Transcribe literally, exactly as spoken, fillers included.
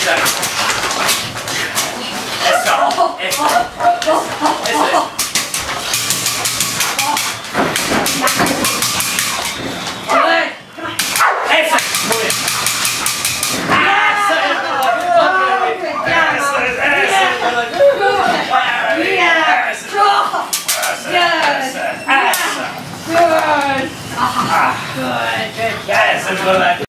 Eso. Eso. Eso. Eso es. Good. Ah, good. Good. Yes, that's what I